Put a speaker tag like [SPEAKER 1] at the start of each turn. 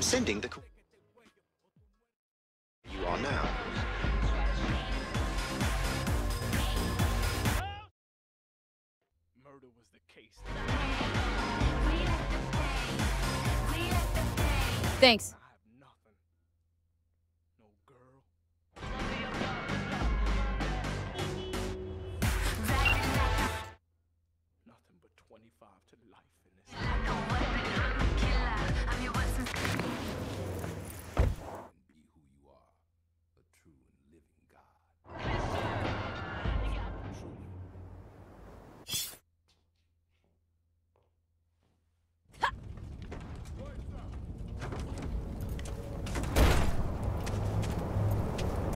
[SPEAKER 1] sending the... You are now.
[SPEAKER 2] Murder was the case.
[SPEAKER 3] Thanks.